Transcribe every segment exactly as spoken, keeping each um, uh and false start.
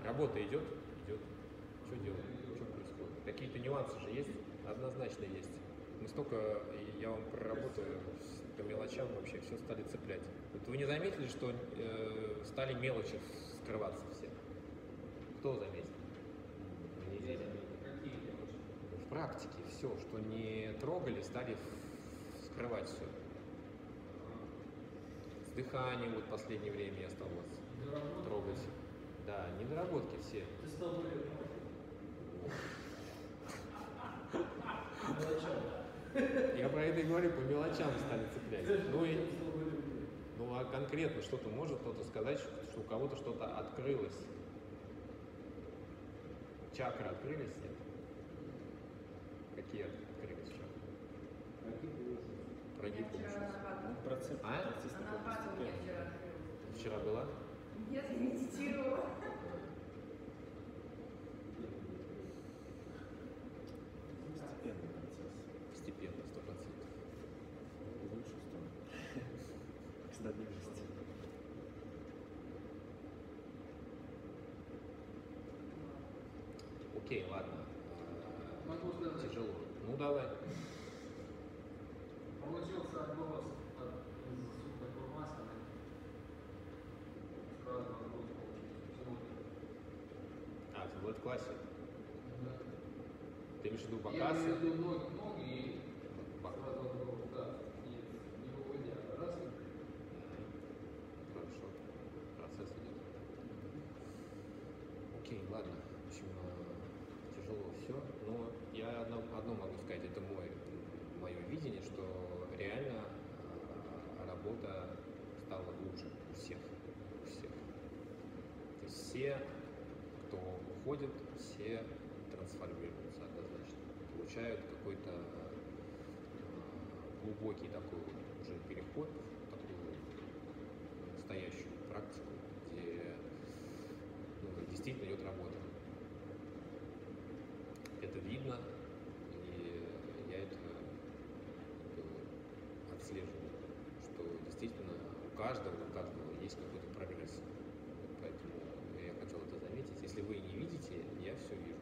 Работа идет? Идет. Что делать? Что происходит? Какие-то нюансы же есть? Однозначно есть. Мы столько, я вам проработаю по мелочам вообще, все стали цеплять. Вот вы не заметили, что э, стали мелочи скрываться все? Кто заметил? Не заметил. Какие мелочи? В практике все, что не трогали, стали скрывать все. С дыханием вот в последнее время я стал вас трогать. Да, недоработки все. Ты с тобой Я про это и говорю, по мелочам стали цеплять. Ну, и, ну а конкретно что-то может кто-то сказать, что у кого-то что-то открылось? Чакры открылись, нет? Какие открылись чакры? Прогиб Процесс, А? процесс такой Анахата у меня постепенный. вчера открылась. Вчера была? Нет, я медитировала. Постепенный процесс. Постепенно, сто процентов. В лучшую сторону. К стабильности. Окей, ладно. Могу сказать. Тяжело. Ну давай. Получился голос от супер курмаса. Сразу голос получился. А, в World классе. Да. Ты имеешь в виду Я показ? имею в виду ноги, ноги и Бак. сразу голос, да. Не, не выводя. Раз. Хорошо. Процесс идет. Окей, ладно. В общем, э, тяжело все. Но я одно, одно могу сказать, это мой, мое видение, что реально э, работа стала лучше у всех. У всех. То есть все, кто уходит, все трансформируются однозначно. Получают какой-то э, глубокий такой вот уже переход, такую настоящую практику, где ну, действительно идет работа. Это видно, и я это как бы отслеживаю, что действительно у каждого, у каждого есть какой-то прогресс. Вот поэтому я хотел это заметить. Если вы не видите, я все вижу.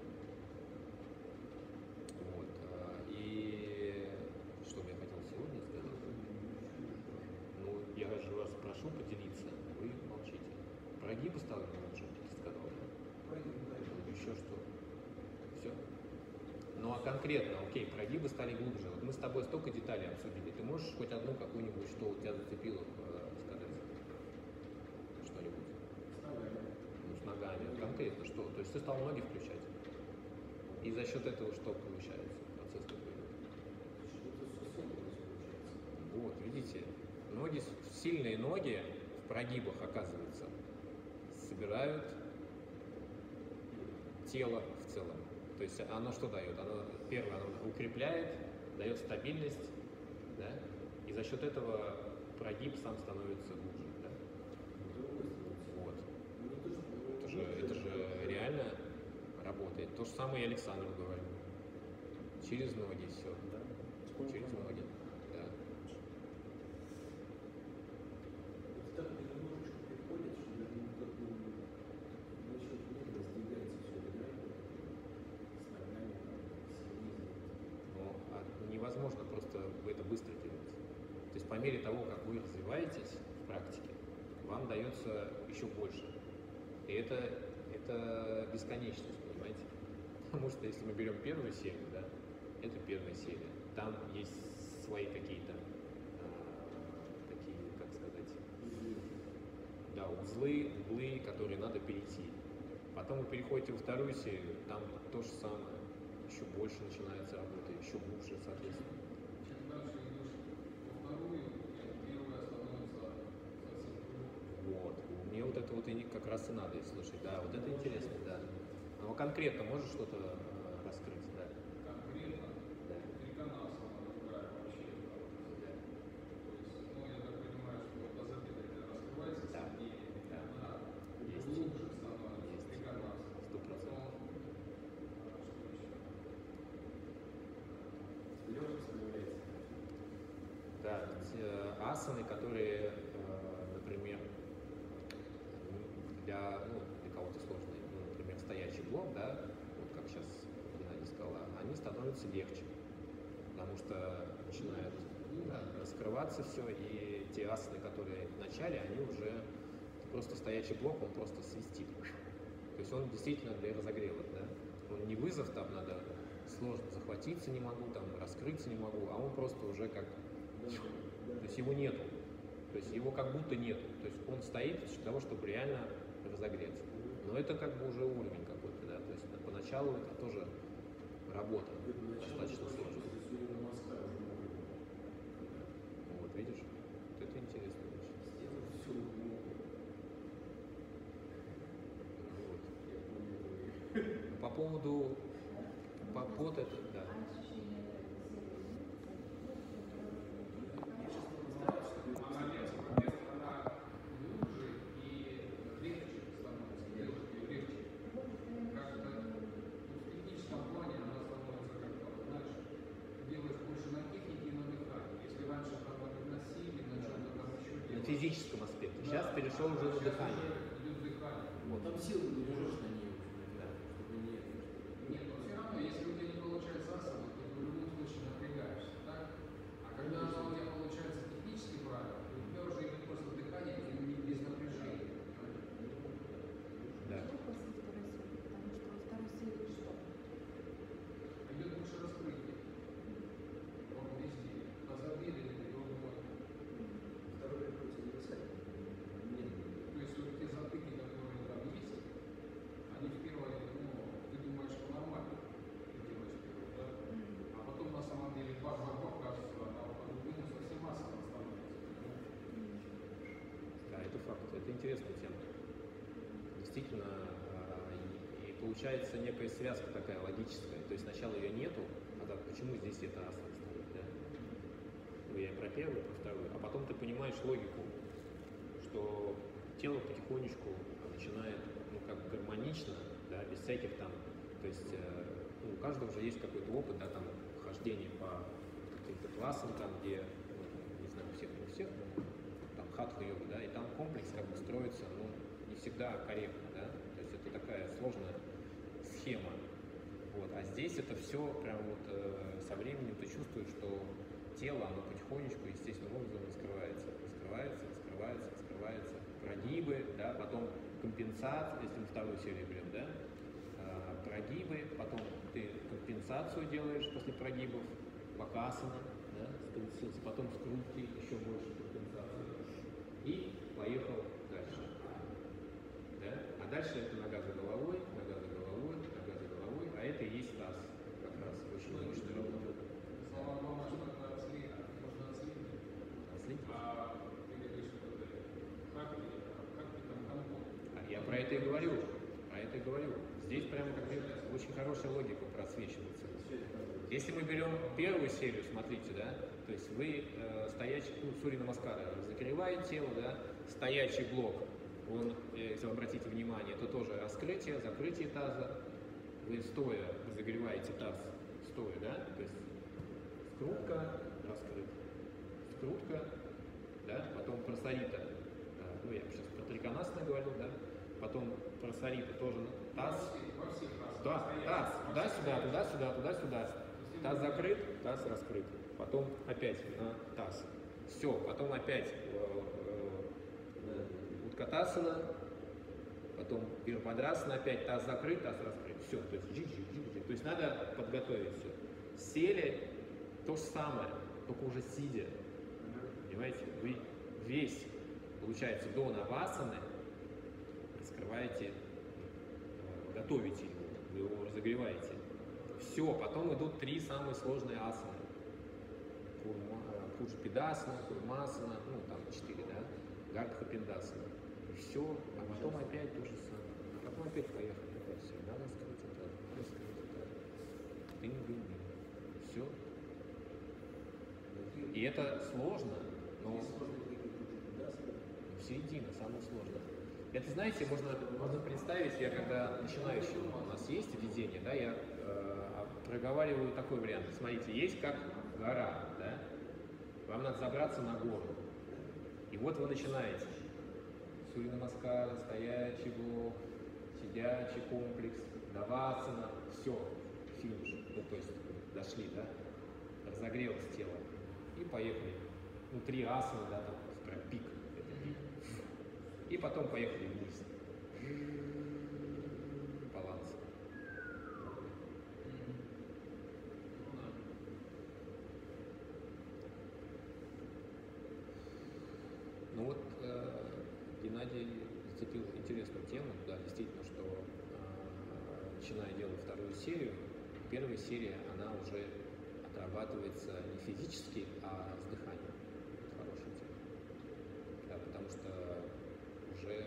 Вот. а, И что бы я хотел сегодня сказать? Ну, я же вас прошу поделиться, вы молчите. Прогибы стали лучше, ты сказал, да? Ну, еще что? Все? Ну а конкретно, окей, прогибы стали глубже. Вот мы с тобой столько деталей обсудили. Ты можешь хоть одну какую-нибудь, что у тебя зацепило, э, сказать? Что-нибудь? Ну, с ногами. Конкретно что? То есть ты стал ноги включать. И за счет этого что получается? Процесс какой идет? Вот, видите, ноги, сильные ноги в прогибах, оказывается, собирают тело в целом. То есть оно что дает? Оно, первое, оно укрепляет, дает стабильность, да? И за счет этого прогиб сам становится глубже. Да? Вот. Это же, это же реально работает. То же самое и Александру говорю. Через ноги все. Да. Через ноги. Да. Это так немножечко приходит, что даже не как бы насчет ноги раздвигается все это, да, с ногами, там, с низом. Но а невозможно просто это быстро делать. То есть по мере того, как вы развиваетесь в практике, вам дается еще больше. И это, это бесконечность, понимаете? Потому что если мы берем первую серию, да, это первая серия. Там есть свои какие-то а, такие, как сказать, да, узлы, углы, которые надо перейти. Потом вы переходите во вторую серию, там то же самое. Еще больше начинается работа, еще глубже, соответственно. Чем дальше идешь во вторую, тем первая становится совсем другой. Вот. Мне вот это вот и как раз и надо и слушать. Да, вот это интересно, да. Но конкретно можешь что-то э, раскрыть, да? Конкретно Да. триконаса она другая вообще. Да. То есть, ну, я так понимаю, что тазобедренная раскрывается Да. сильнее, Да. она Есть. глубже становится, Есть. триконас. Сто процентов. Потом, а, что еще? Легкость появляется. Да, ведь, э, асаны, которые, э, например, для, ну, для кого-то сложные, ну, например, становится легче, потому что начинает да, раскрываться все, и те асаны, которые в начале, они уже просто стоячий блок, он просто свистит. То есть он действительно для разогрева, да? Он не вызов, там надо сложно захватиться не могу, там раскрыться не могу, а он просто уже как, то есть его нету, то есть его как будто нету, то есть он стоит для того, чтобы реально разогреться. Но это как бы уже уровень какой-то, да, то есть поначалу это тоже работа достаточно сложная. Вот видишь, вот это интересно очень. Вот. По поводу по, под это, да. Она легче, во-первых, она глубже и легче становится, легче и легче. Как-то ну, в техническом плане она становится как-то, вот, знаешь, делаешь больше на технике и на дыхании. Если раньше там на силе, на чем-то там еще На делаешь. физическом аспекте. Сейчас перешел уже на дыхание. Идет дыхание. Вот там силы не держишь на ней, чтобы не это. Нет, но все равно, если у тебя не получается асана, то ты в любом случае напрягаешься, так? А когда она у тебя получается технически правильно, то у тебя уже идет просто дыхание и не без напряжения. Да. Что после второй серии? Потому что во второй серии что? Идет больше раскрытия. Вот везде. Тазобедренный, грудной. Второй приходится не писать. Нет. То есть вот те затыки, которые там есть, они в первой, ну, ты думаешь, что нормально, ты делаешь первый, да? А потом на самом деле бах-бах-бах, кажется, она по-другому совсем асана становится. Да, это факт, это интересная тема. Действительно, а, и, и получается некая связка такая логическая. То есть сначала ее нету, а так почему здесь это асана стоит, да? Ну, я про первую, про вторую. А потом ты понимаешь логику, что тело потихонечку начинает, ну, как гармонично, да, без всяких там, то есть э, ну, у каждого уже есть какой-то опыт, да, там, хождения по каким-то классам, там, где, ну, не знаю, у всех, не у всех, но там хатха-йога, да, и там комплекс как бы строится, ну, не всегда корректно, да, то есть это такая сложная схема, вот, а здесь это все прям вот э, со временем ты чувствуешь, что тело, оно потихонечку, естественным образом раскрывается, раскрывается, раскрывается, раскрывается, прогибы, да, потом компенсация, если мы вторую серию берем, да, э, прогибы, потом ты компенсацию делаешь после прогибов, бакасана, да, скрутился, потом скрутки, еще больше компенсации, и поехал дальше, да, а дальше это нога за головой, нога за головой, нога за головой, а это и есть таз, как раз очень мощная работа. Самое главное, что это отследить, можно отследить. Следите. А ты говоришь, что это, как ты, как ты там компот? А я про это и говорю, про это и говорю. Здесь прямо как бы очень хорошая логика просвечивается. Если мы берем первую серию, смотрите, да, то есть вы э, стоячий, ну, Сурья Намаскара разогревает тело, да, стоячий блок, он, э, если вы обратите внимание, это тоже раскрытие, закрытие таза, вы стоя разогреваете таз, стоя, да, то есть скрутка, раскрыт, скрутка, да, потом прасарита, а, ну я сейчас про триконасное говорил, да, потом прасарита тоже таз, Во всех раз. да, таз, туда-сюда, туда-сюда, туда-сюда, таз закрыт, таз раскрыт, потом опять на таз, все, потом опять э, э, уткатасана, потом вирбадрасана, опять таз закрыт, таз раскрыт, все, то есть джи-джи-джи-джи. То есть надо подготовить все. Сели, то же самое, только уже сидя. Понимаете, вы весь, получается, до навасаны раскрываете, э, готовите его, вы его разогреваете. Все, потом идут три самые сложные асаны. Пуджапидасана, Курмасана, ну там четыре, да, Гардхапиндасана. И все, а потом опять то же самое. А потом опять поехали. Опять все, надо раскрыть это, раскрыть это. Тынь-дынь-дынь. Все. И это сложно, но середина, самое сложное. Это, знаете, можно, можно представить, я когда начинающий у нас есть введение, да, я э, проговариваю такой вариант. Смотрите, есть как гора, да, вам надо забраться на гору. И вот вы начинаете. Сурья Намаскара, стоячий блок, сидячий комплекс, давасана, все, финиш. Ну, то есть дошли, да, разогрелось тело, и поехали. Ну, три асаны, да, там, прям пик, это пик. И потом поехали вниз. Баланс. Ну вот э, Геннадий зацепил интересную тему, да, действительно, что э, начиная делать вторую серию, первая серия, она уже отрабатывается не физически, а с дыханием. Это хорошая тема. Да, потому что уже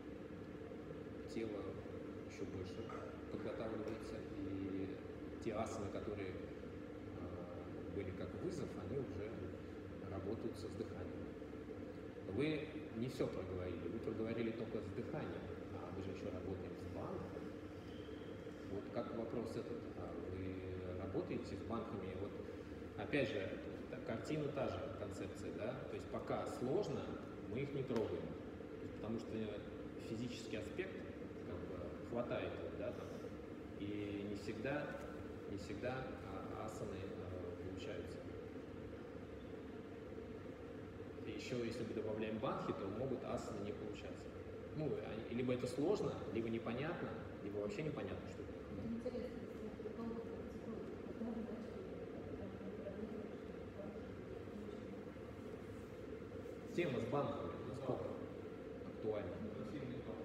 тело еще больше подготавливается, и те асаны, которые э, были как вызов, они уже работаются с дыханием. Вы не все проговорили, вы проговорили только с дыханием, а мы же еще работаем с банком. Вот как вопрос этот, а вы работаете с банками? Вот опять же, та- картина та же, концепция, да? То есть пока сложно, мы их не трогаем, То есть потому что физический аспект как бы хватает его, да, там, и не всегда, не всегда а, асаны а, получаются. И еще, если мы добавляем банхи, то могут асаны не получаться. Ну, они- либо это сложно, либо непонятно, либо вообще непонятно, что это. Это интересно, если это долго практикуют, когда вы начали контролировать, Тема с банками насколько актуальна? Совсем не то.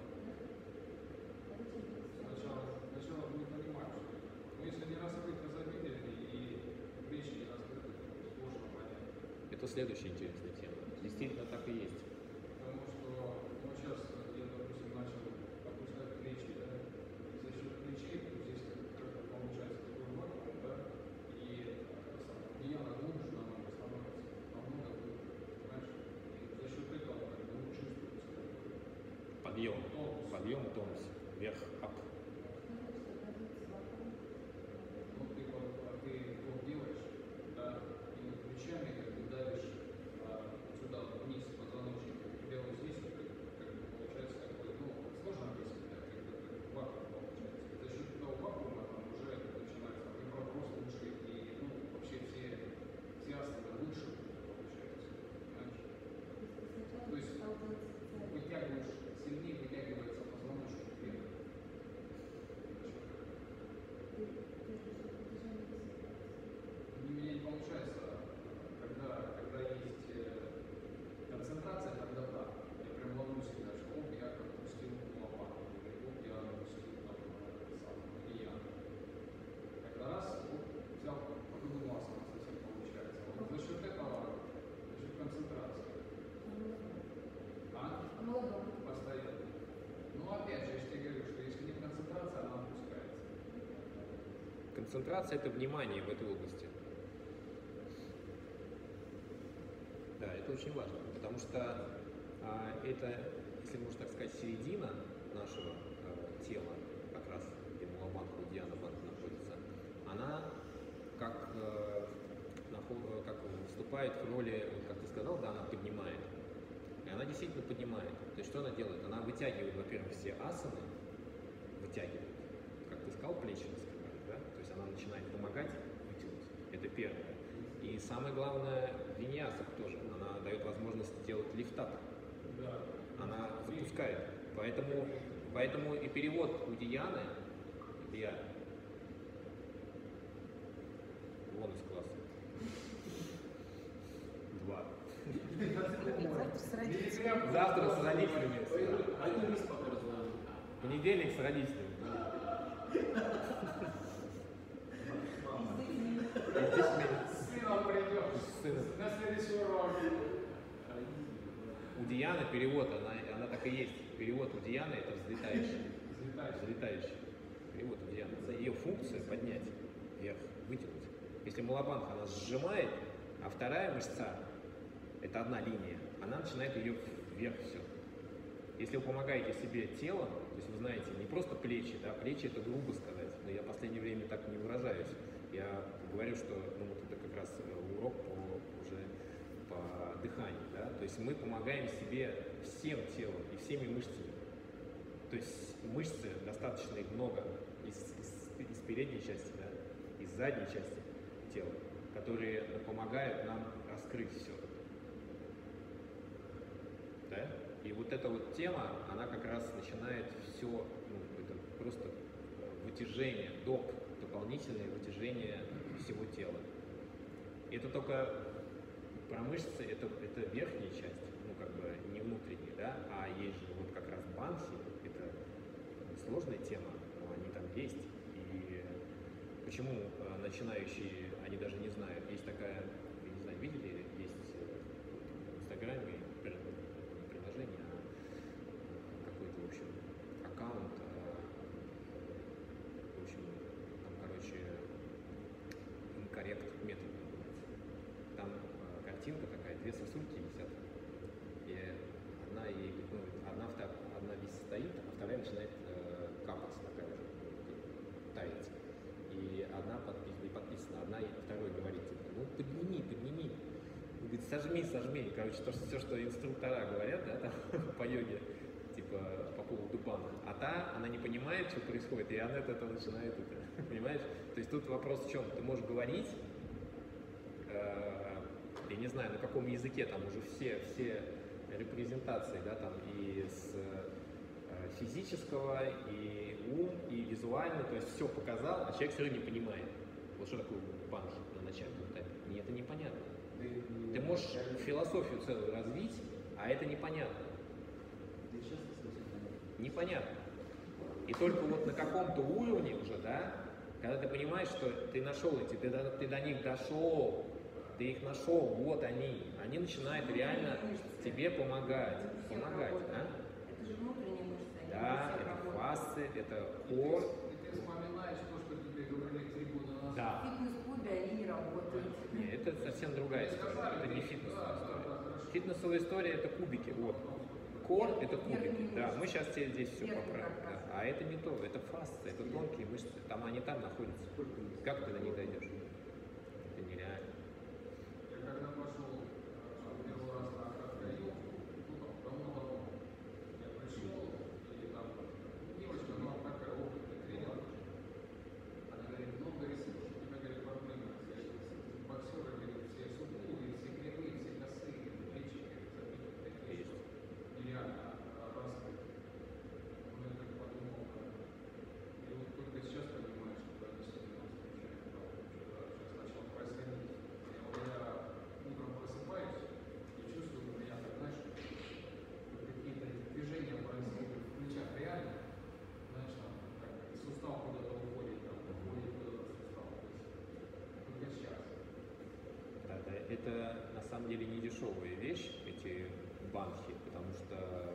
Сначала, сначала вы не понимаете, что это. Но если не раскрыть разобидели и речь не раскрыта, то сложно понять. Это следующая интересная тема. Действительно так и есть. Потому что ну, сейчас я, допустим, начал опускать плечи, да, и за счет плечей, то здесь как бы получается такой вакуум, да, и это самое, одеяло глубже намного становится, намного глубже, понимаешь? И за счет этого как бы ну, чувствуется такой Подъем. тонус. Подъем и тонус. Вверх, ап. Ну, ты, вот, а ты вдох делаешь, да, и вот плечами как бы давишь а, сюда, вниз, позвоночник, у тебя вот здесь как, как бы получается такой, ну, сложно объяснить, да, как бы как вакуум получается. И за счет этого вакуума там уже начинается там, и проброс лучше, и, ну, вообще все, все асаны лучше получается, понимаешь? То есть вытягиваешь, сильнее вытягивается позвоночник вверх. У меня не получается, когда, когда есть э, концентрация, тогда да. Я прям волнуюсь, когда что оп, я пропустил лопату, или оп, я пропустил там э, сам океан. Когда раз, оп, взял, подумал, сам совсем получается. Вот за счет этого, за счет концентрации. А? Постоянно. Ну опять же, я же тебе говорю, что если нет концентрации, она опускается. Концентрация – это внимание в этой области. Да, это очень важно, потому что а, это, если можно так сказать, середина нашего а, тела, как раз где Мулабанха и Диана Банха находится, она как, э, нахо- как выступает в роли, вот как ты сказал, да, она поднимает. И она действительно поднимает. То есть что она делает? Она вытягивает, во-первых, все асаны, вытягивает, как ты сказал, плечи раскрывает, да? То есть она начинает помогать вытянуть. Это первое. И самое главное, в виньясах тоже. Она дает возможность делать лифтап. Да. Она запускает. Поэтому, поэтому и перевод у Дианы, я, вон из класса. Два. Завтра с родителями. Завтра с родителями. Один лист пока разложил. Понедельник с родителями. С сыном придешь. С сыном. На следующий урок. У Дианы перевод, она, она так и есть. Перевод у Дианы это взлетающий. Взлетаешь. Взлетающий. Перевод у Дианы. Ее функция поднять вверх, вытянуть. Если Мулабанха она сжимает, а вторая мышца, это одна линия, она начинает ее вверх все. Если вы помогаете себе телом, то есть вы знаете, не просто плечи, да, плечи это грубо сказать, но я в последнее время так не выражаюсь. Я говорю, что ну, вот это как раз урок по, уже по дыханию, да, то есть мы помогаем себе всем телом и всеми мышцами. То есть мышцы достаточно их много из, из, из передней части, да, из задней части. тела, которые помогают нам раскрыть все. Да? И вот эта вот тема, она как раз начинает все, ну, это просто вытяжение, доп, дополнительное вытяжение всего тела. И это только про мышцы, это, это верхняя часть, ну как бы не внутренняя, да, а есть же вот как раз банхи, это сложная тема, но они там есть. И почему э, начинающие, они даже не знают, есть такая, я не знаю, видели, есть в Инстаграме приложение, какой-то, в общем, аккаунт, в общем, там, короче, инкоррект метод называется. Там э, картинка такая, две сосульки висят, и одна, ей, ну, одна, втор, одна весь стоит, а вторая начинает э, капать, такая же, таять. И одна подписана, и подписана, одна и второй говорит, типа, ну подними, подними. И говорит, сожми, сожми. Короче, то, что, все, что инструктора говорят, да, там, по йоге, типа, по поводу бана. А та, она не понимает, что происходит, и она от этого начинает это, понимаешь? То есть тут вопрос в чем? Ты можешь говорить, э, я не знаю, на каком языке, там уже все, все репрезентации, да, там и с э, физического, и ум, и визуально, то есть все показал, а человек все равно не понимает. Вот что такое банхи на начальном этапе? Мне это непонятно. Ты можешь философию целую развить, а это непонятно. Непонятно. И только вот на каком-то уровне уже, да, когда ты понимаешь, что ты нашел эти, ты до, ты до них дошел, ты их нашел, вот они, они начинают реально тебе помогать. Помогать, да? Это же внутренние мышцы. они Да, все это работают. фасцы, это И кор. ты, и ты вспоминаешь то, что тебе говорили три года назад. Да. В фитнес-клубе они не работают. Нет, это совсем другая история. Это не фитнесовая история. Фитнесовая история это кубики. Вот. Кор это кубики. Да, мы сейчас тебе здесь все поправим. Да. А это не то, это фасцы, это тонкие мышцы. Там они там находятся. Как ты до них дойдешь? Это нереально. Я когда пошел э, первый раз на аквариум, ну там давно-давно, я пришел, и там девочка, ну она такая опытная тренер, она говорит, ну, говорит, у тебя, говорит, проблемы, боксеры, говорит, все сутулые, все кривые, все косые, плечи, говорит, забиты, Есть. нереально раскрыты. Ну, я так подумал, да. И вот только сейчас понимаешь, что это действительно исключает, потому что сейчас начал происходить. Я, вот я утром просыпаюсь и чувствую, у меня так, знаешь, вот какие-то движения происходят в плечах, реально, знаешь, там, как сустав куда-то уходит, там, уходит куда-то сустав. То есть только сейчас. Да, да, это на самом деле не дешевая вещь, эти банхи, потому что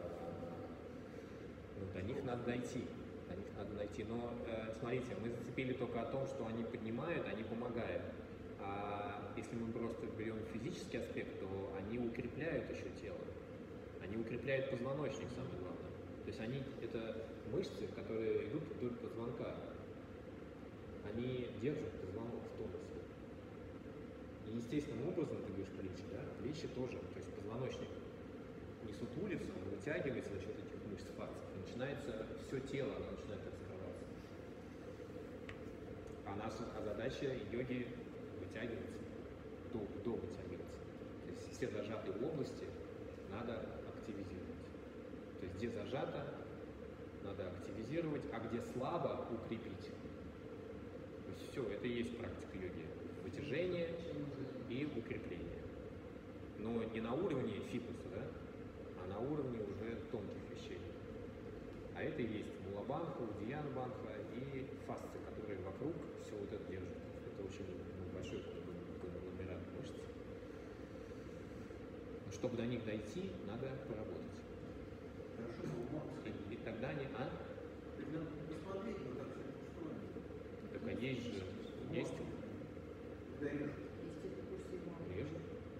ну, до них надо дойти. До них надо дойти. Но э, смотрите, мы зацепили только о том, что они поднимают, они помогают. А если мы просто берем физический аспект, то они укрепляют еще тело. Они укрепляют позвоночник, самое главное. То есть они это мышцы, которые идут вдоль позвонка. Они держат позвонок в тонусе. И естественным образом, ты говоришь, плечи, да? Плечи тоже, то есть позвоночник не сутулится, он вытягивается за счет этих мышц фасций. Начинается все тело, оно начинает раскрываться. А наша а задача йоги вытягиваться, до, до вытягиваться. То есть все зажатые области надо активизировать. То есть где зажато, надо активизировать, а где слабо укрепить. То есть все, это и есть практика йоги. Вытяжение и укрепление. Но не на уровне фитнеса, да, а на уровне уже тонких вещей. А это и есть мулабанха, удияна-банха и фасцы, которые вокруг все вот это держат. Это очень ну, большой конгломерат мышц. Но чтобы до них дойти, надо поработать. И, и тогда они... А? Посмотреть, вот так все устроено. Так а есть же... Есть? Естественно, курсы его. Режет.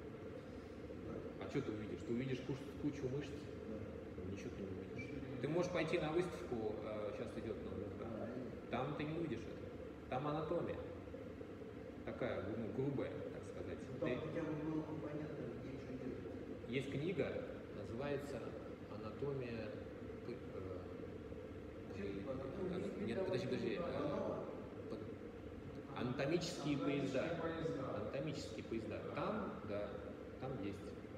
А что ты увидишь? Ты увидишь кучу, кучу мышц? Ничего ты не увидишь. Ты можешь пойти на выставку, э, сейчас идет новая, да? Там ты не увидишь это. Там анатомия. Такая, ну, грубая, так сказать. Там Ты- хотя бы было бы понятно, где что делать. Есть книга, называется «Анатомия...» п- э, Типа, э, Нет, подожди, подожди. э, под- Анатомия Анатомические поезда. поезда. Анатомические поезда. Там, да, там есть.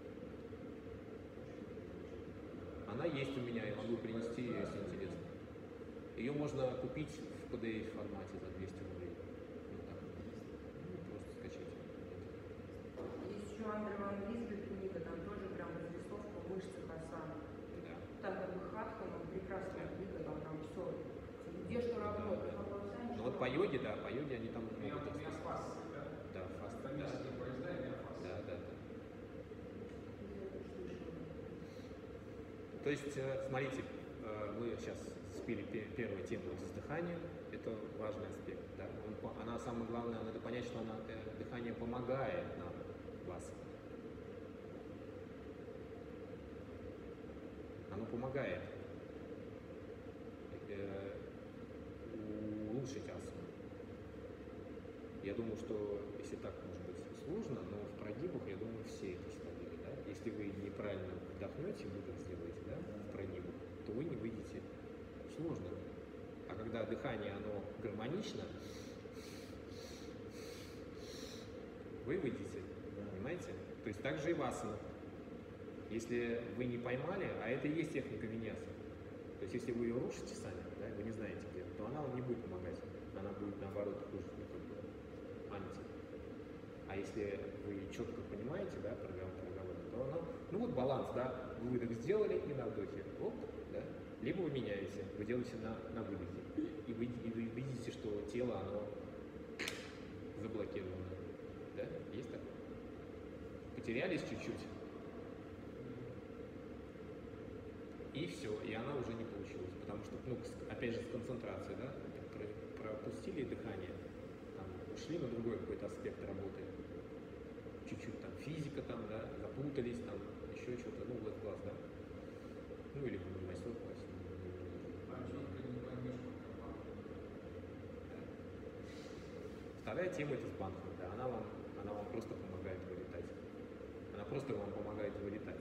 Она есть у меня, я могу принести ее, если интересно. Ее можно купить в пи ди эф формате за двести рублей. Вот так. Ну, просто скачать. Есть еще Андре Ван Лизбет книга, там тоже прям разрисовка мышцы коса. Да. Там как бы Хатхан, он прекрасная книга, там прям все. Где что работает. Ну вот по йоге, да, по йоге они там Я могут у меня расписать. фас, да? Да, фаст. Да, Анатомические поезда, у меня фас. да, да. да. То есть, э, смотрите, э, мы сейчас спили пе- первую тему с дыханием, это важный аспект. Да? Он по- она, самое главное, надо понять, что она, э, дыхание помогает нам, вас. Оно помогает э, улучшить асану. Я думаю, что если так может быть сложно, но в прогибах, я думаю, все это словили. Да? Если вы неправильно вдохнете, выдох сделаете, да, в прогибах, то вы не выйдете. Сложно. А когда дыхание, оно гармонично, вы выйдете. Понимаете? То есть так же и в асанах. Если вы не поймали, а это и есть техника виньяса. То есть если вы ее рушите сами, да, вы не знаете где, то она вам не будет помогать. Она будет наоборот хуже, ну, как бы, анти. А если вы четко понимаете, да, проговор, проговор, то она, ну вот баланс, да, вы выдох сделали и на вдохе, оп, да, либо вы меняете, вы делаете на, на выдохе, и вы, и вы видите, что тело, оно заблокировано, да, есть такое? Потерялись чуть-чуть, и все, и она уже не получилась, потому что, ну, с- опять же, с концентрацией, да, про- пропустили дыхание, там, ушли на другой какой-то аспект работы, чуть-чуть там физика, там, да, запутались, там, еще что-то, ну, вот глаз, да, ну, или в мастер классе. А четко не поймешь, пока. Вторая тема это с банком, да, она вам, она вам просто помогает вылетать, она просто вам помогает вылетать.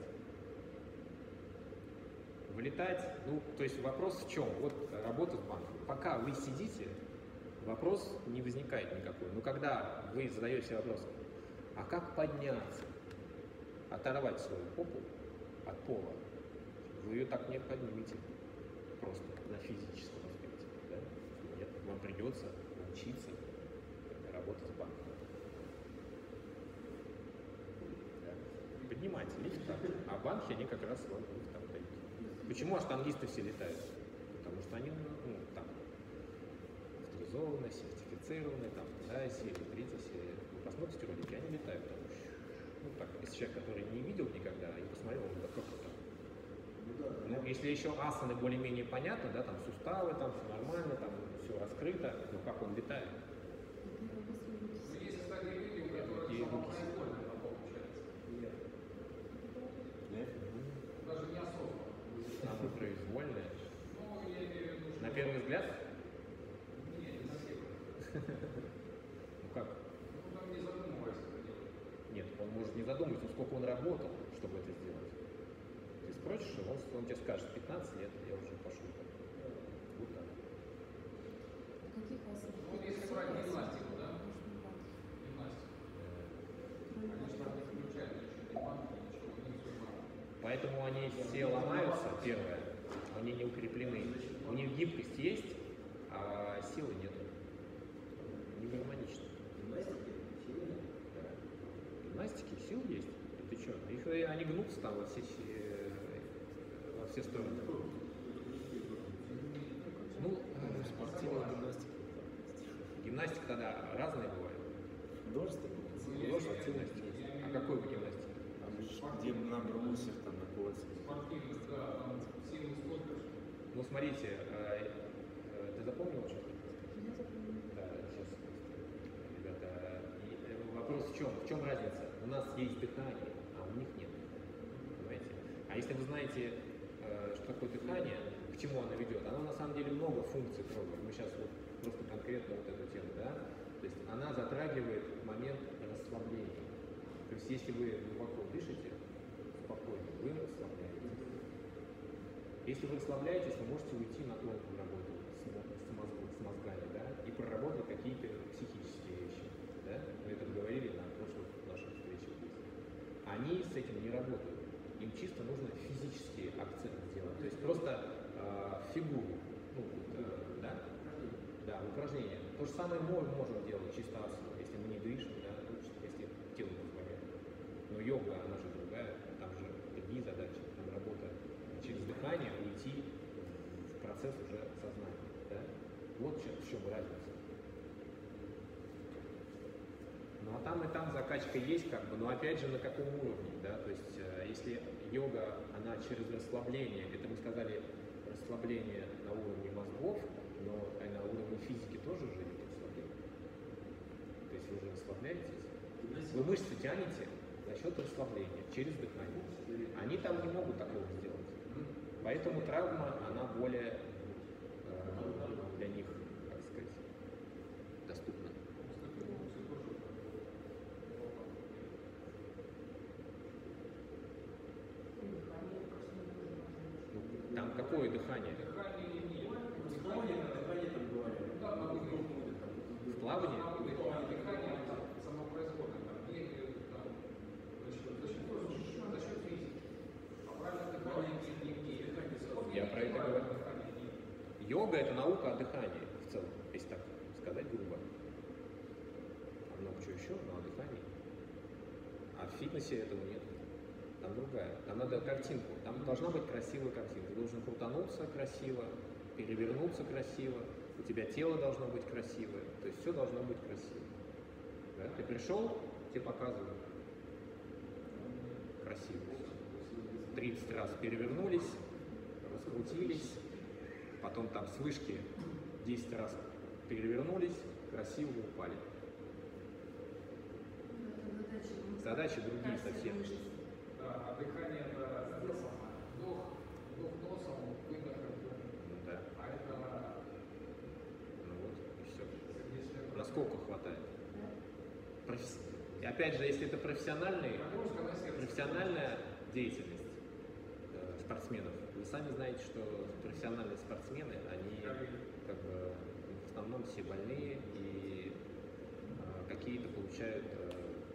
Вылетать, ну, то есть вопрос в чем? Вот работа с банком. Пока вы сидите, вопрос не возникает никакой. Но когда вы задаете вопрос, а как подняться, оторвать свою попу от пола, вы ее так не поднимете просто на физическом аспекте. Да? Нет, вам придется учиться работать с банком. Да. Поднимайте лифт так, а банки, они как раз вам лифт там дают. Почему аштангисты все летают? Потому что они, ну, там, авторизованы, сертифицированы, там, вторая серия, третья серия. Вы посмотрите ролики, они летают там. Ну, так, если человек, который не видел никогда, и посмотрел, он как это. Ну, если еще асаны более-менее понятно, да, там суставы, там все нормально, там все раскрыто, ну как он летает? Ну, есть, кстати, люди, у которых И самопроизвольно это получается. Даже не осознанно. Самопроизвольное. Ну, я имею в виду, что... На первый взгляд? Не, не на первый. Ну как? Ну, там не задумываясь это делать. Нет, он может не задумываться, сколько он работал, чтобы это сделать. Ты спросишь, он, он тебе скажет, пятнадцать лет, я уже пошел. Вот так. Каких асанов? Ну, вот если брать гимнастику, да? Гимнастику. Они же там не включают ничего, ни банки, ничего, у них все банки. Поэтому они все ломаются, первое, они не укреплены. У них гибкость есть, а силы нет. Не гармонично. Гимнастики сил есть. Ты что? Их э, они гнутся там во все, щи- во все стороны. Ну, э, Спортивная гимнастика. гимнастика тогда разная бывает. Художественная. Художественная гимнастика. А какой вы гимнастика? Там же, где на брусьях, там на кольцах. Спортивных, да, там силы столько же. Ну, смотрите, э, э, ты запомнил что-то? Я запомнила. Да, сейчас, ребята, и, э, вопрос в чем? В чем разница? У нас есть дыхание, а у них нет. Понимаете? А если вы знаете, э, что такое дыхание, к чему оно ведет, оно на самом деле много функций трогает. Мы сейчас вот просто конкретно вот эту тему, да? То есть она затрагивает момент расслабления. То есть если вы глубоко дышите, спокойно, вы расслабляетесь. Если вы расслабляетесь, вы можете уйти на тонкую работу с, мо- с, мозгу- с мозгами, да, и проработать какие-то психические вещи. они с этим не работают. Им чисто нужно физический акцент сделать. То есть просто э, фигуру. Ну, вот, э, да? Да, упражнение. То же самое мы можем делать чисто асану, если мы не дышим, да, ну, если тело позволяет. Но йога, она же другая, там же другие задачи. Там работа через дыхание, уйти в процесс уже сознания. Да? Вот в чем разница. Ну а там и там закачка есть, как бы, но опять же на каком уровне, да, то есть э, если йога, она через расслабление, это мы сказали расслабление на уровне мозгов, но и на уровне физики тоже же идет расслабление. То есть вы же расслабляетесь, вы мышцы тянете за счет расслабления, через дыхание. Они там не могут такого сделать. Поэтому травма, она более э, для них, как сказать, доступна. Там какое дыхание? Дыхание нет. Дыхание, дыхание там говорят. Да, могу говорить. В плавании? Дыхание самопроизвольное, там бегают, там, за счет, за счет, за счет физики. А правильно дыхание нет нигде. Я про это говорю. Йога – это наука о дыхании в целом, если так сказать грубо. А много чего еще, но о дыхании. А в фитнесе этого нет. Там другая. Там надо картинку. Там должна быть красивая картинка. Ты должен крутануться красиво, перевернуться красиво. У тебя тело должно быть красивое. То есть все должно быть красиво. Да? Ты пришел, тебе показывают красиво. тридцать раз перевернулись, раскрутились, потом там с вышки десять раз перевернулись, красиво упали. Задачи другие совсем. Да, а дыхание это вдох, вдох носом, выдох ртом. Ну да. А это Ну вот, и все. сердечная Насколько хватает? Професс- И опять же, если это профессиональный, нагрузка на сердце. профессиональная деятельность э, спортсменов, вы сами знаете, что профессиональные спортсмены, они как бы в основном все больные и э, какие-то получают э,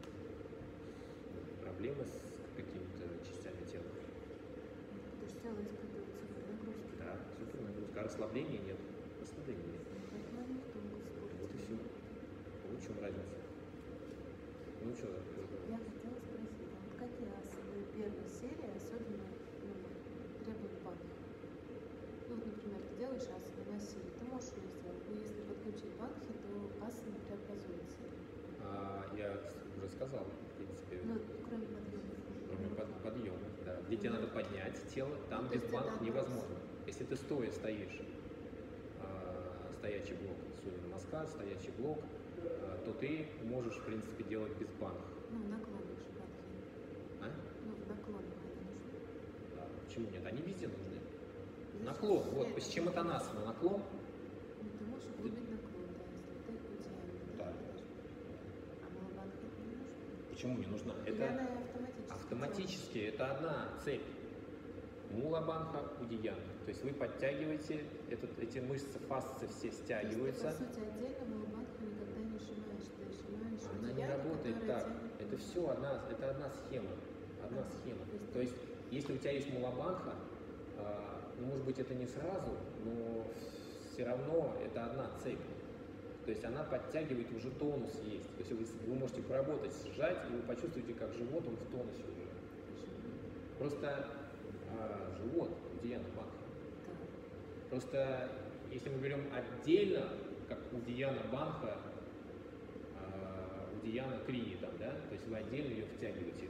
проблемы с какими-то частями тела. То есть тело испытывает супернагрузки. Да, супернагрузка. А расслабления нет. Расслабления нет. Поэтому они в тонком спорте. Вот и все. Вот в чем разница. Ну что, Я хотела спросить, а вот какие асаны первой серии особенно ну, требуют бадхи? Ну вот, например, ты делаешь асану на силе, ты можешь ее сделать, но если подключить бадхи, то асана преобразуется. а, я уже сказал, в принципе, Ну, кроме подъема. кроме под- подъема, да. Где тебе надо поднять тело, там То без есть банк это невозможно. Если ты стоя стоишь, а, стоячий блок, Сурья Намаскар, стоячий блок, а, то ты можешь, в принципе, делать без банк. Ну, наклонных же бадхи. А? Ну, в наклонных они нужны. А почему нет? Они везде нужны. Здесь Наклон, все вот, это- с чем это насана, наклон. Ну, ты можешь углубить наклон, да, если ты идеально. Да. А малобадхи это не нужно? Почему не нужна? Или Это она автоматически? автоматически, это одна цепь. Мула-банха, удияна. То есть вы подтягиваете, этот, эти мышцы фасции все стягиваются. То есть ты, по сути, отдельно малобадху никогда не сжимаешь, ты сжимаешь Она не удияну, работает которая так. тянет Это все одна, это одна схема. Одна схема. есть- То есть, если у тебя есть мулабанха, а, ну, может быть, это не сразу, но все равно это одна цепь. То есть она подтягивает, уже тонус есть. То есть вы, вы можете поработать, сжать, и вы почувствуете, как живот, он в тонусе уже. Просто а, живот, удияна банха. Да. Просто если мы берем отдельно, как удияна банха, а, удияна крии, там, да, то есть вы отдельно ее втягиваете.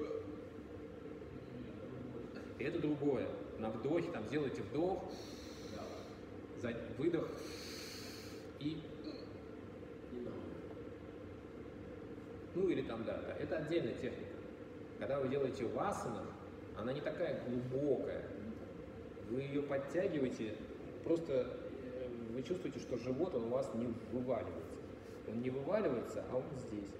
И это другое. На вдохе, там делаете вдох, за- выдох и, Не надо. ну или там, да, да, это отдельная техника. Когда вы делаете в асанах, она не такая глубокая. Вы ее подтягиваете, просто э, вы чувствуете, что живот он у вас не вываливается. Он не вываливается, а он здесь.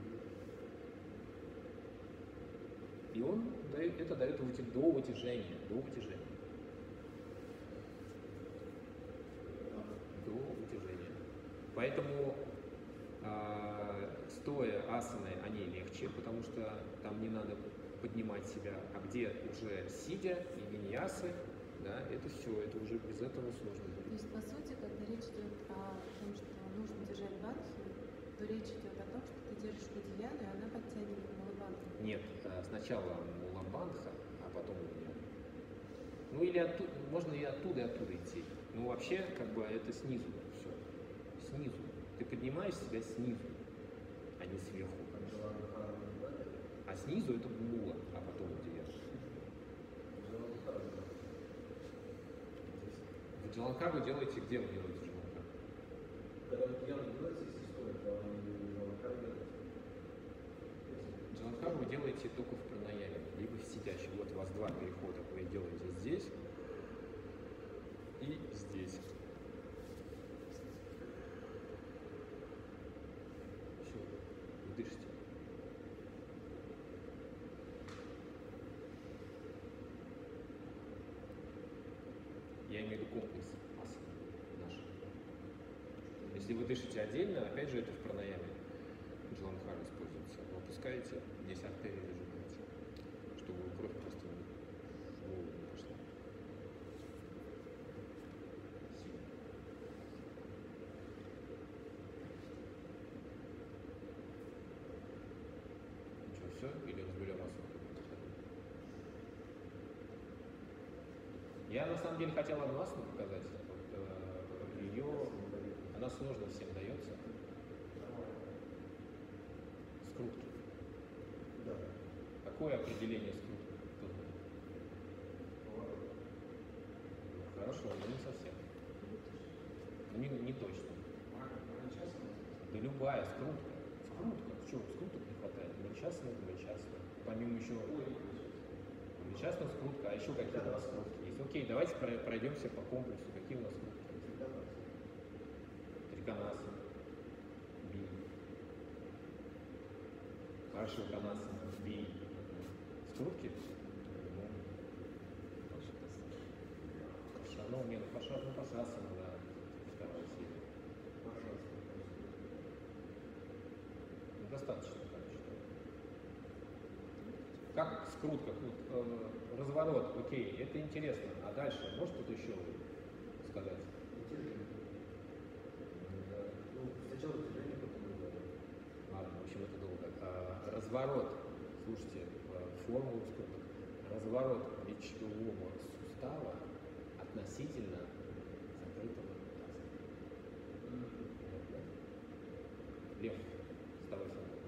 И он дает, это дает выти- до вытяжения, до вытяжения. До вытяжения. Поэтому а, стоя асаны, они легче, потому что там не надо поднимать себя, а где уже сидя и виньясы, да, это все, это уже без этого сложно То будет. есть, по сути, когда речь идет о том, что нужно держать бандхи, то речь идет о том, что ты держишь Удияну, и она подтягивает Муламбандху. Нет, э, сначала Муламбандха, а потом Удияна. Ну или оттуда, можно и оттуда, и оттуда идти. Ну вообще, как бы это снизу все. Снизу. Ты поднимаешь себя снизу, а не сверху. А снизу это Мула, а потом Удияна. В Джаланкар вы делаете, где вы делаете Джаланкар? Когда вот я делается, есть история, когда он Джаланкар делается. Джаланкар вы делаете только в пранаяме, либо в сидящем. Вот у вас два перехода. Вы делаете здесь и здесь. Все, вы дышите. Я имею в виду комплекс асан наш. Если вы дышите отдельно, опять же, это в пранаяме Джаланкар используется. Вы опускаете, здесь артерии зажимаете, чтобы кровь просто не в голову не пошла. Сильно. Ну что, все? Или разберем асану? Я на самом деле хотел одну асану показать. Вот, э, ее, она сложно всем дается. Скрутки. Да. Какое определение скрутки? Кто знает? Ну, хорошо, но не совсем. Не, не точно. Да любая скрутка. Скрутка. Чего? Скруток не хватает. Двухчастная, двухчастная. Помимо еще... Двухчастная скрутка, а еще какие у нас скрутки есть? Окей, давайте пройдемся по комплексу. Какие у нас скрутки? Триконасы. Би. Хорошо, канасы. Би. Скрутки? Ну, нет, паша, ну, пашасана, да. Вторая серия. Ну, достаточно, короче. Как скрутка? Вот, э, разворот, окей, это интересно. А дальше, может что-то еще сказать? Ну, сначала движение, потом разворот. Ладно, в общем, это долго. А, разворот, слушайте, э, формулу скруток. Разворот плечевого сустава относительно закрытого таза. Лев, вставай со мной.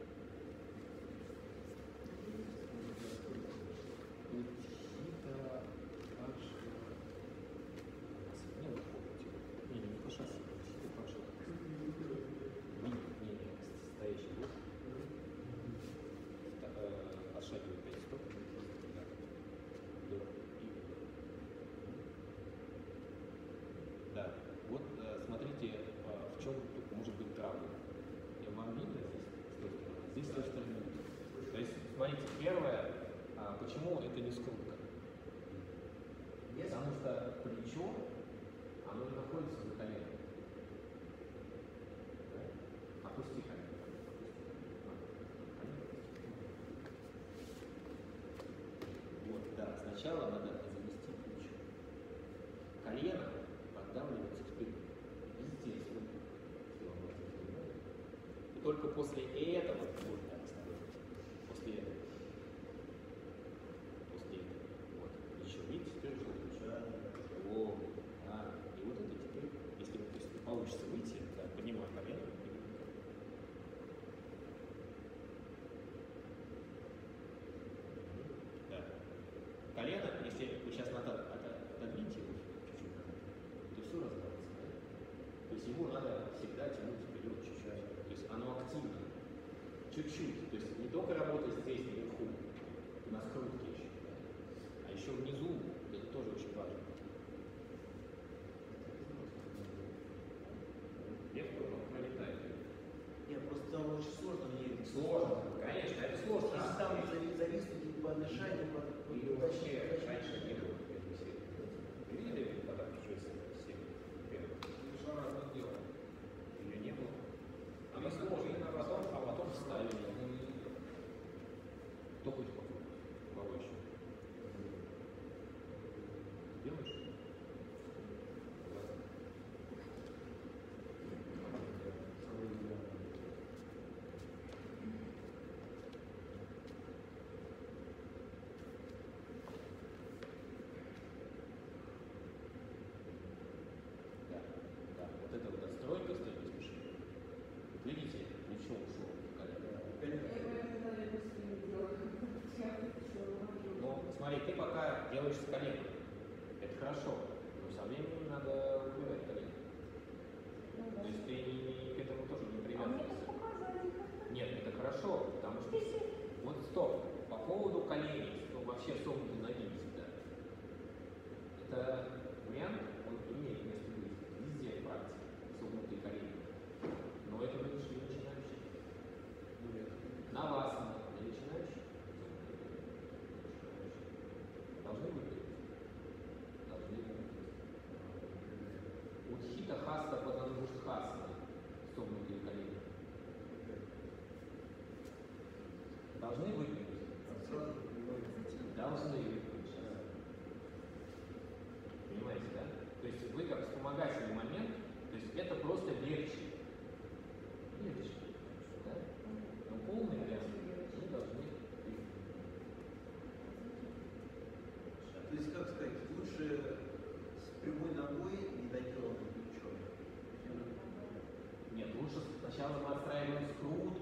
Учита Паша. Не, вот помните. Не, не Пашаса, Учита Паша. Не, не, не, стоящий блок. Отшагивает пять стоп. Да. До и вдох. Да. Вот э, смотрите, э, в чем тут может быть травма. Я вам видно здесь, с той стороны, здесь с той стороны. То есть, смотрите, первое, а, почему это не скрутка? Потому что плечо, оно не находится за коленом. Да? Опусти колено. Вот, да, сначала надо завести плечо. Колено поддавливается вперед. И здесь вот. И только после этого вот так становится. После этого. После этого. Вот. Еще видите, теперь уже плечо. О, а. И вот это теперь, если, если получится выйти, да, поднимаю колено. Да. Колено, если вы сейчас назад отодвиньте его чуть-чуть назад, то все развалится. Да? То есть его надо всегда тянуть вперед чуть-чуть. То есть оно активно. Чуть-чуть. То есть не только работать здесь, наверху, на скрутке еще, да? А еще внизу, это тоже очень важно. Лев пролетает. Нет, просто там очень сложно мне. Сложно, конечно, это сложно. Если там зави- зависнуть, подышать, под- Или вообще раньше не было этой серии. Вы видели фотографию серии? Первую? Шара одно дело. Ее не было. Она сложная, а потом, а потом вставили. Кто хочет попробовать? хорошо, но со временем надо убирать колени. Ну, да. То есть ты не- к этому тоже не А мне привязываешься. так показали как-то. Нет, это хорошо, потому что вот стоп, по поводу коленей, ну, вообще согнутой ноги всегда. Это вариант, он имеет место быть везде в практике, согнутые колени. Но это будешь не начинающий. На вас, не начинающий. Должны быть. Должны быть. Удхита хаста падангуштхасана, согнутые колени. Должны выпрямить. Должны выпрямить. Понимаете, да? То есть вы как вспомогательный момент, то есть это просто легче. Легче. Да? Но полный вариант вы должны выпрямить. То есть, как сказать, лучше с прямой ногой и доделанным плечом. Нет, лучше сначала мы отстраиваем скрутку,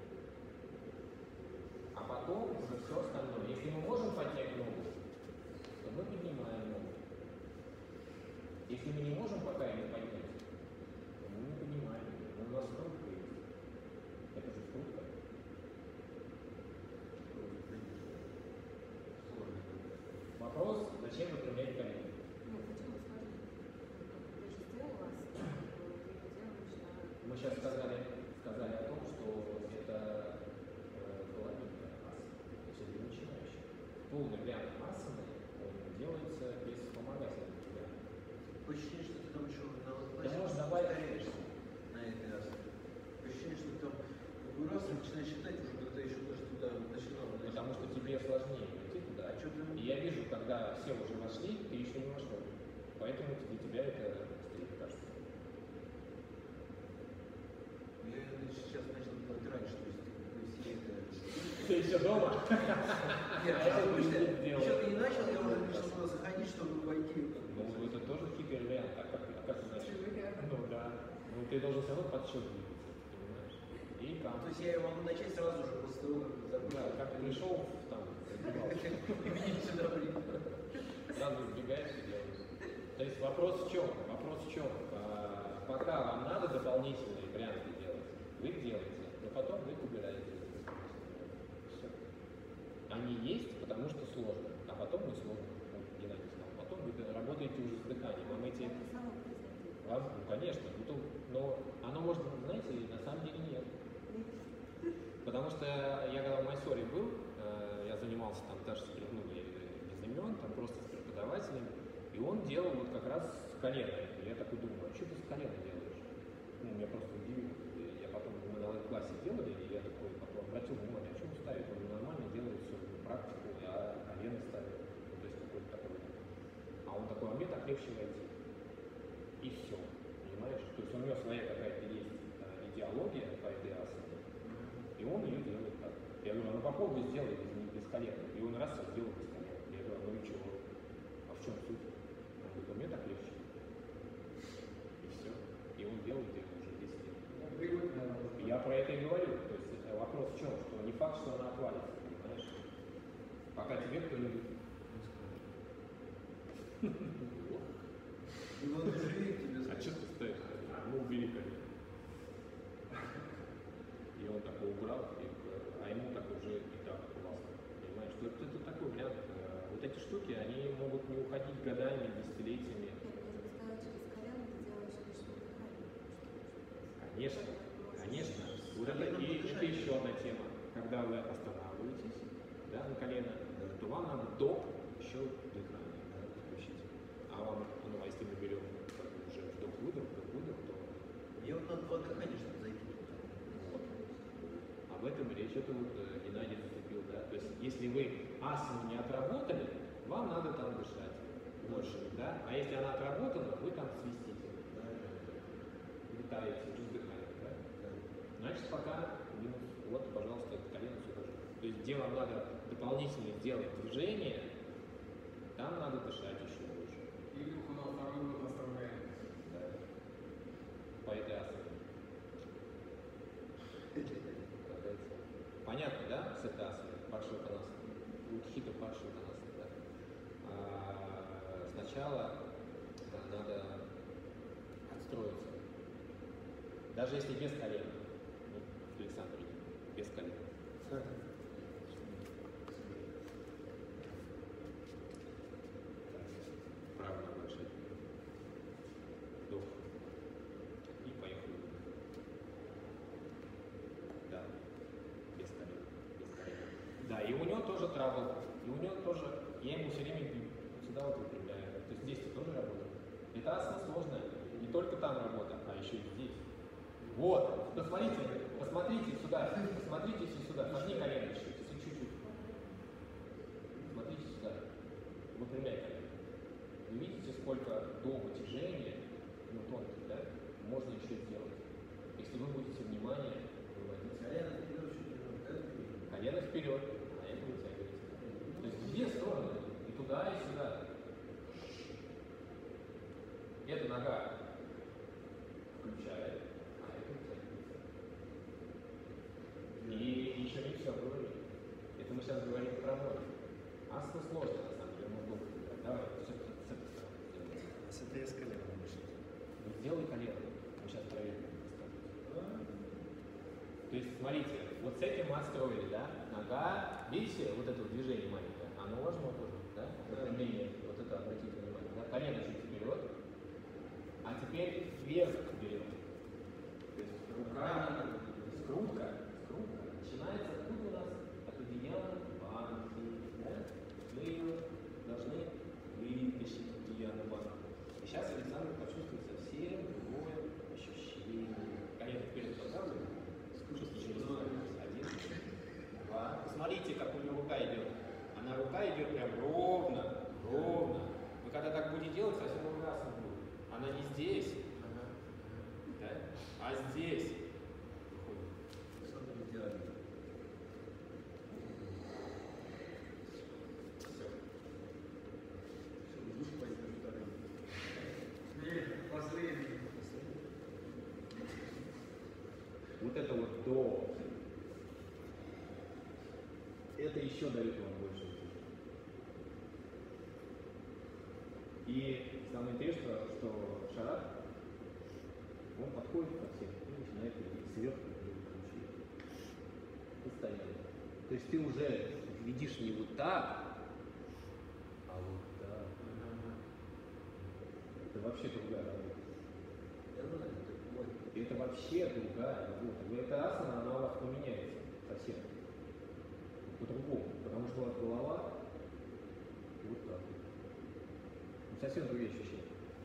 а потом уже все остальное. Если мы можем поднять ногу, то мы поднимаем ногу. Если мы не можем пока ее поднять, то мы не поднимаем ее. Но у нас скрутка есть. Это же скрутка. Вопрос, зачем выпрямлять колени? Нет, почему сложно? Ты же сделала, ты это делаешь на... Мы сейчас сказали, сказали о том, что это э, половинная асана, то есть это начинающий. Полный вариант асаны, он делается без вспомогательных вариантов. Ощущение, что ты там еще на Ты можешь добавить- повторяешься на этой асане. Ощущение, что ты там какой раз и начинаешь считать уже, когда еще даже туда начинал. Потому что тебе сложнее идти туда. А что ты... И я вижу, когда все уже вошли, ты еще не вошел. Поэтому для тебя это быстрее кажется. Я сейчас начал делать раньше, то есть вы все это... Ты еще дома? Нет, А я это потому что будет дело. еще ты не начал, я уже решил туда заходить, чтобы войти. Ну, это тоже хитрый вариант. А как, а как иначе? Живые рядом. Ну да. Ну ты должен все равно подсчет двигаться, понимаешь? И там. То есть я могу начать сразу же после того, как забыл. Да, как ты пришел, там, раздевался. И видеть сюда блин. Сразу избегаешь и делаешь. То есть вопрос в чем? Вопрос в чем? А, пока вам надо дополнительные варианты делать, вы их делаете, но потом вы их убираете. Все. Они есть, потому что сложно, а потом не сложно. Вот Геннадий сказал. Потом вы работаете уже с дыханием. Вам эти... Это само произойдет. Вам, ну, конечно, ну, то- но оно может, знаете, на самом деле нет. Потому что я когда в Майсоре был, э, я занимался там даже с ну, я без имен, там просто с преподавателем, и он делал вот как раз с колена. И я такой думаю, а что ты с колена делаешь? Ну, меня просто удивило. И я потом, мы на классе делали, и я такой потом обратил внимание, а что он ставит? Он нормально делает всю практику, а колено ставит. Ну, то есть какой-то такой. А он такой, а мне так легче войти. И все. Понимаешь? То есть у него своя какая-то есть э, идеология по этой асане. И он ее делает так. Я говорю, ну попробуй сделай без, без колена. И он раз и сделал без колена. Я говорю, ну и чего? А в чем суть? Он говорит, а мне так легче. И все. И он делает это уже десять лет. Привык, наверное. Я про это и говорю. То есть это вопрос в чем? Что не факт, что она отвалится, понимаешь? Пока тебе кто-нибудь не И вот живее тебе А что ты стоишь? Ну, убери колено. И он такой убрал, и, а ему так уже и так классно. Понимаешь, что это, это такой вариант. э, Вот эти штуки, они могут не уходить годами, десятилетиями. Нет, я бы сказала, через колено ты делаешь лишнее дыхание. Конечно, конечно. Вот это, и это еще одна тема. Когда вы останавливаетесь, да, на колено, то вам надо доп еще дыхание, да, включить. А вам, ну, а если мы берем как бы уже вдох-выдох, вдох-выдох, то Мне вот надо два дыхания, чтобы зайти. вот. Об этом речь, это вот э, Геннадий зацепил, да. То есть, если вы асану не отработали, вам надо там дышать больше, да. А если она отработана, вы там свистите, да, летаете, без дыхания, да. Значит, пока минус, вот, пожалуйста, колено сюда же. То есть, где вам надо дополнительно сделать движение, там надо дышать еще больше. Илюху на второй год оставляем. Да. По этой асане. Понятно, да, с этой асаной, Паршватанасана? Удхита Паршватанасана, да. А, сначала надо отстроиться. Даже если без колена. Ну, Александр, без колена. Правильно дальше. Вдох. И поехали. Да. Без колена. Без колена. Да, и у него тоже трабл. И у него тоже. Я ему все время сюда вот выпрямляю. То есть здесь тоже работает. Это асана сложная. Не только там работа, а еще и здесь. Вот. Посмотрите, посмотрите сюда. Посмотрите сюда. Сожми колено еще. Чуть-чуть. Смотрите сюда. Выпрямляй колено. Вы видите, сколько до вытяжения, ну тонких, да, можно еще сделать. Если вы будете внимание выводить. Колено вперед, а это вытягивается. То есть в две стороны. И туда, и сюда. Эта нога включает, а это вытягивается. И еще не все говорили. Это мы сейчас говорим про ноги. Асана сложно, на самом деле, мы долго говорим. Давай, все с этой стороны сделаем. А с этой с коленом вышли. Ну, сделай колено. Мы сейчас проверим. То есть, смотрите, вот с этим мы отстроили, да? Нога, видите, вот это вот движение маленькое, оно важно тоже, да? Выпрямление, вот это обратите внимание, да? Колено чуть вперед, а теперь вверх берем. То есть рука, скрутка, скрутка начинается откуда у нас? От одеяла банки, да? Мы ее должны вытащить одеяло банки. И сейчас Александр почувствует совсем другое ощущение. Колено вперед поставлю. Один, два. Посмотрите, как у него рука идет. Она рука идет прям ровно, ровно. Вы когда так будете делать, совсем ужасно будет. Она не здесь, да? А здесь. Все. Последний. Вот это вот до. Это еще дает вам больше. И самое интересное, что шарак, он подходит ко всем и начинает видеть сверху ключи. Постоянно. То есть ты уже видишь не вот так, а вот так. Это вообще другая работа. И это вообще другая работа. И эта асана, она у вас поменяется совсем. По-другому. Потому что у вас голова вот так. Совсем другие ощущения.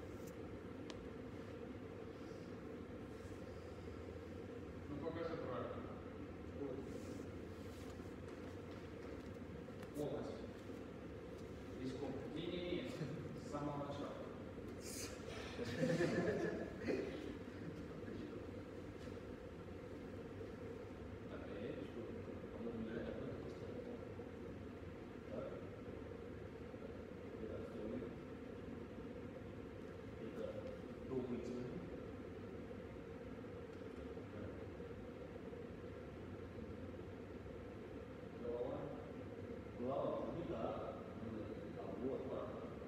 Ну покажи правильно. Полностью. Весь комплекс. Не-не-не, с самого начала. Голова не так. А вот так.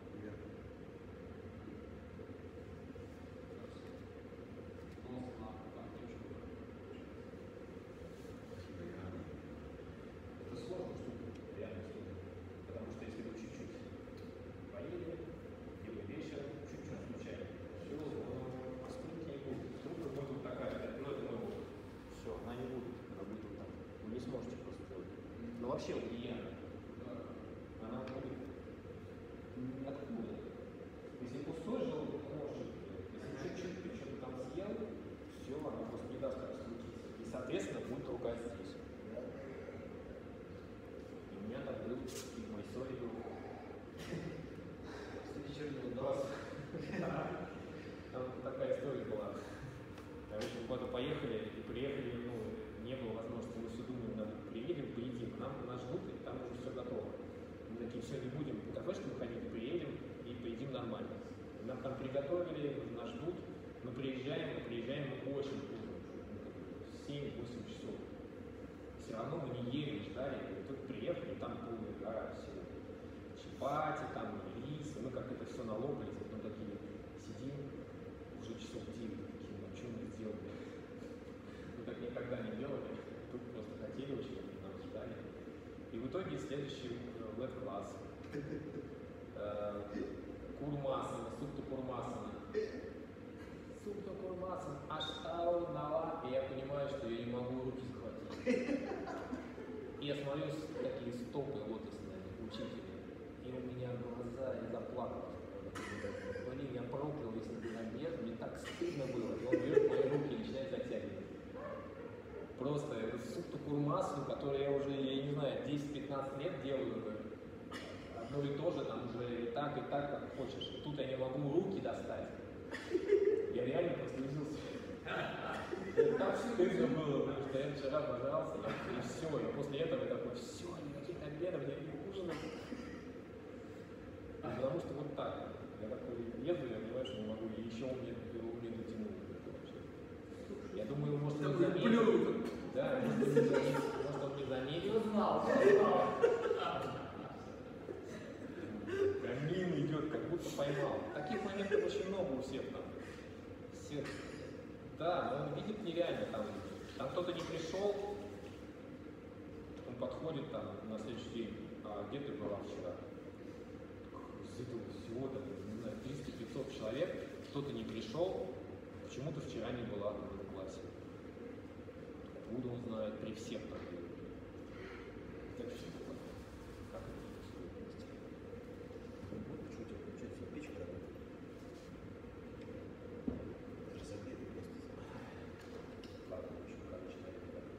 Это сложная штука, реально сложно. Потому что если вы чуть-чуть поели, и вы вечером чуть-чуть случайно, все, скрутки не будет. Скрутка будет вот такая, ну это мы будем. Все, она не будет, она будет вот так. Вы не сможете просто сделать. Но вообще вот я. Она будет откуда? Если пустой желудок, может, если чуть-чуть ты что-то там съел, все, она просто не даст так скрутиться. И, соответственно, будет рука здесь. И у меня так был, и в Майсоре был. Вечерний удался. Там такая история была. Короче, мы куда-то поехали и приехали, ну, не было возможности, мы все думали, надо приедем, поедим. Нам нас ждут, и там уже все готово. Мы такие, все, не будем в кафешку выходить, приедем и поедим нормально. Нам там приготовили, нас ждут, мы приезжаем, мы приезжаем мы очень поздно, семь-восемь часов. Все равно мы не ели, ждали, и тут приехали, там полная гора всего. пати, там, рисы, мы как это все налопались, потом такие сидим, уже часов девять, такие, ну что мы сделали? Мы так никогда не делали, тут просто хотели очень, они нас ждали. И в итоге следующий лэп-класс. Курмасана, супта курмасана. Супта курмасана, аштау, нала. И я понимаю, что я не могу руки захватить. И я смотрю, такие стопы лотосные учителя. И у меня глаза, я заплакал. Блин, я проклял весь этот обед, мне так стыдно было. И он берет мои руки и начинает затягивать. Просто эту супта курмасану, которую я уже, я не знаю, десять-пятнадцать лет делаю. Одно и то же, там уже и так, и так, как хочешь. Тут я не могу руки достать. Я реально прослезился. Мне так стыдно было, потому что я вчера пожрался, и все. И после этого я такой, все, никаких обедов, никаких ужинов. Потому что вот так. Я такой еду, я понимаю, что не могу, и еще у меня, у меня дотянуло. Я думаю, может, он не заметил. Да, может, он не заметил. Может, он не заметил. Узнал, узнал. Прям мимо идет, как будто поймал. Таких моментов очень много у всех там. Всех. Да, но он видит нереально там. Там кто-то не пришел, он подходит там на следующий день. А где ты была вчера? Из этого всего, там, не знаю, триста-пятьсот человек, кто-то не пришел, почему-то вчера не была там в классе. Откуда он знает, при всех так делают. Так что как это происходит? Что у тебя получается печка работает? Разогретый просто. Ладно, очень короче, наверное, короче.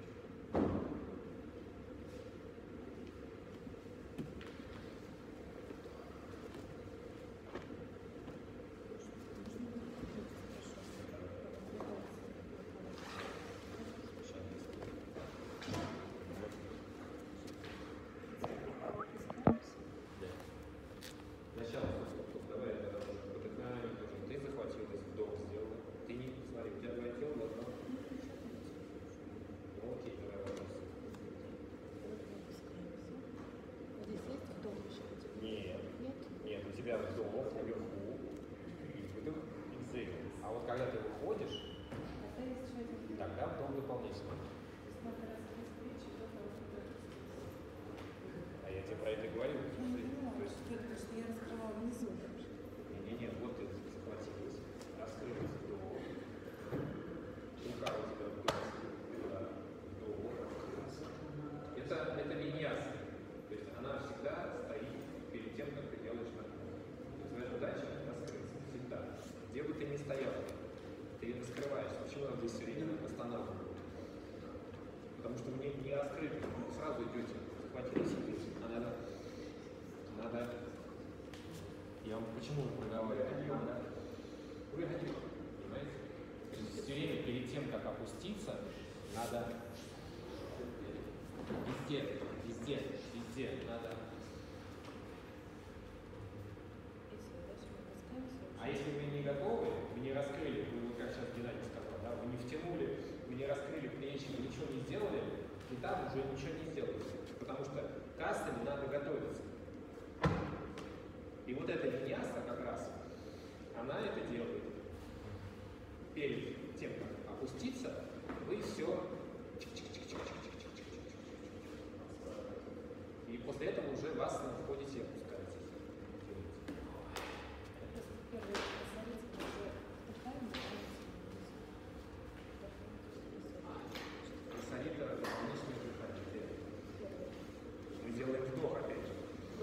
Сначала, стоп, стоп, давай, это уже вдохновение тоже. Ты захватил, ты вдох сделал. Ты не, смотри, у тебя твое тело должно. Ну окей, давай вопрос. Здесь есть вдох еще? Нет, Нет? нет, у тебя вдох наверху, и выдох, экзейл. А вот когда ты выходишь, Тогда есть еще один. тогда вдох дополнительно. Надо раскрыть плечи, вдох, вдох. А я тебе про это говорю. То есть, Потому что я раскрывала внизу. нет, нет, вот ты захватилась, раскрылась вдох. Рука у тебя вдох, да, вдох. Это, это виньяса. То есть она всегда стоит перед тем, как ты делаешь ногу. Твоя задача раскрыться всегда. Где бы ты ни стоял, ты ее раскрываешь. Почему надо здесь все время останавливать? Потому что вы не, не раскрыты, вы сразу идете, захватились идете. А надо, надо, я вам почему проговариваю? Выходи, понимаете? То есть все время перед тем, как опуститься, надо везде, везде, везде, надо. А если вы не готовы, вы не раскрыли, вы, как сейчас Геннадий сказал, да, вы не втянули, вы не раскрыли плечи, вы ничего не сделали, и там уже ничего не сделаете. Потому что кастами надо готовиться. И вот эта виньяса как раз, она это делает. Перед тем, как опуститься, вы все. И после этого уже вас входите и опускаетесь. Красолита дополнительное дыхание. Мы делаем вдох опять же.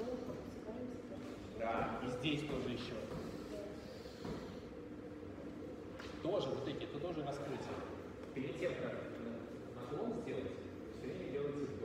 Да, и здесь тоже еще. Тоже вот эти, это тоже раскрытие. Перед тем, как наклон сделать, все время делайте вдох.